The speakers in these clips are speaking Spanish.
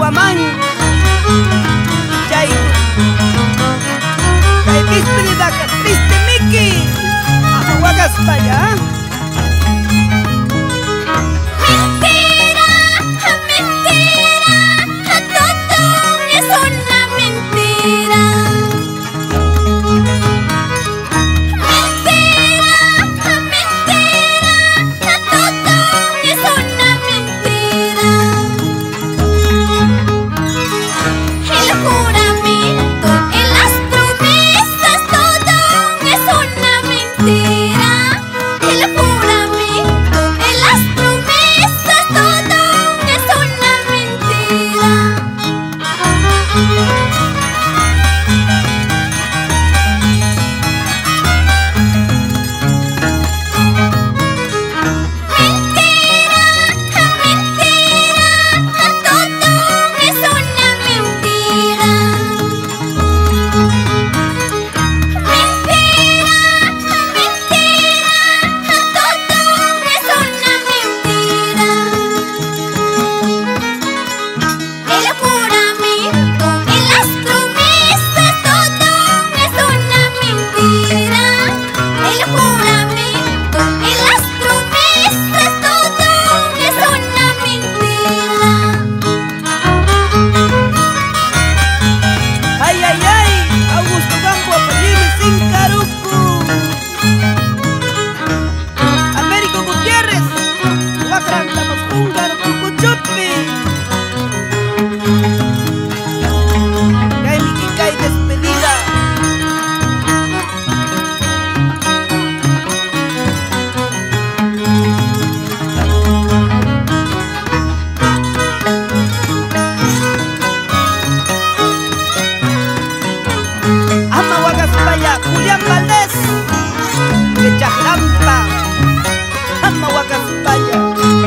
Kasuamán Chay Bispirida Triste Miki Ahuagaspaya. Julián Valdés de Chajlampa, Amahuacaspaya.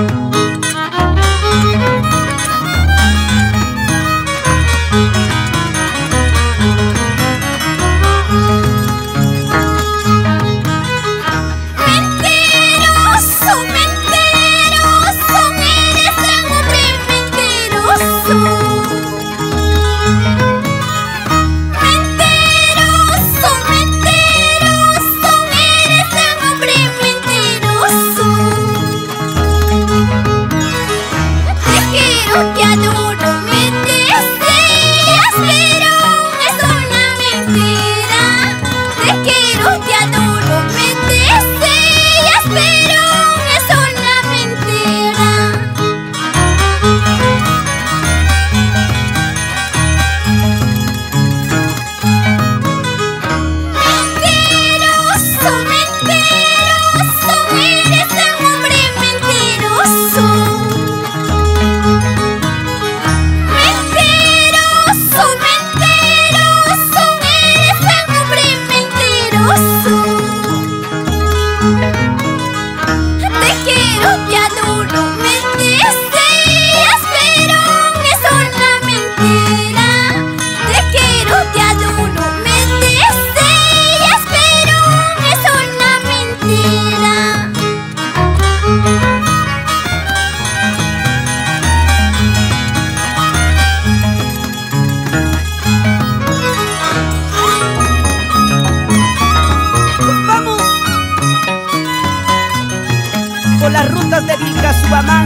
Las rutas de Vilcasuamán,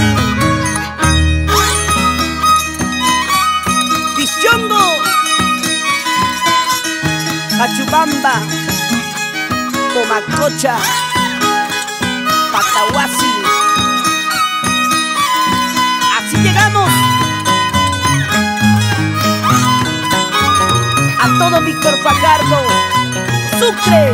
Pichongo, Achubamba, Tomacocha, Patahuasi. Así llegamos a todo Víctor Fajardo, Sucre,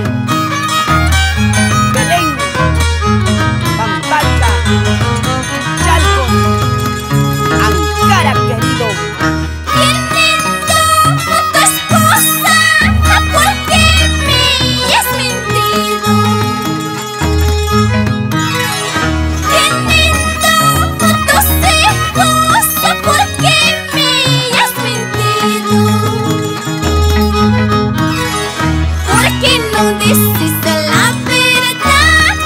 Belén, Pampalta, Chalco, Ankara, querido. Teniendo a tu esposa, ¿por qué me has mentido? Teniendo a tus hijos, ¿por qué me has mentido? ¿Por qué no dices la verdad?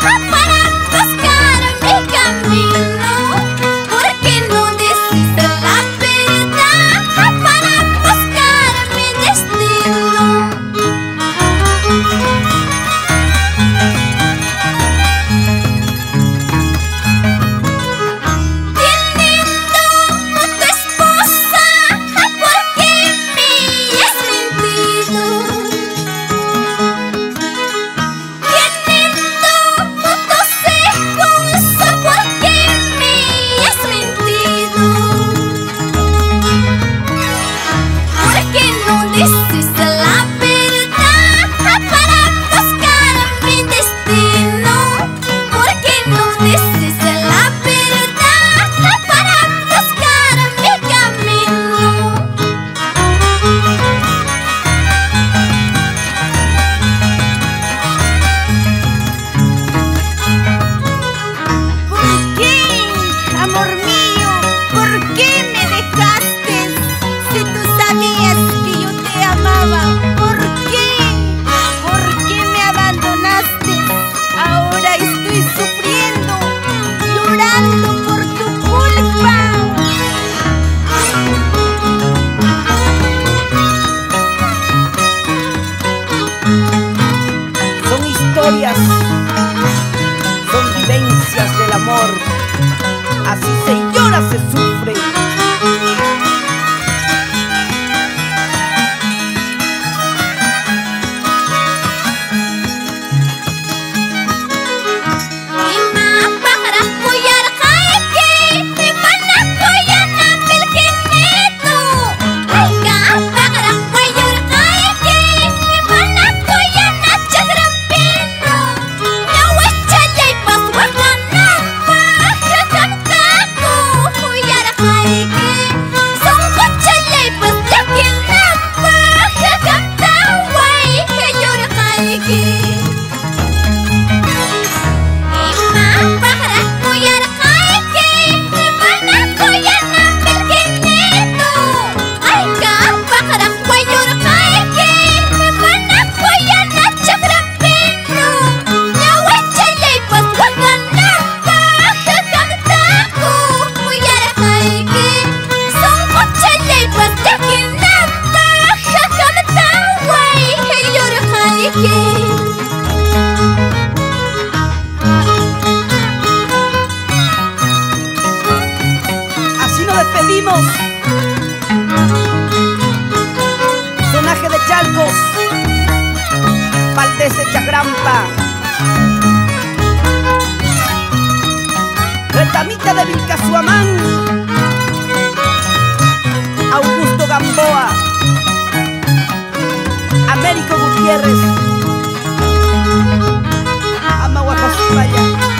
Amor mío, ¿por qué me dejaste? Si tú sabías que yo te amaba, ¿por qué? ¿Por qué me abandonaste? Ahora estoy sufriendo, llorando por tu culpa. Son historias, son vivencias del amor. Así se llora, se sufre. Así nos despedimos. Sonaje de Chalcos, Valdés de Chagrampa, Retamita de Vilcasuamán, Augusto Gamboa, Américo Gutiérrez, Amahuacaspaya.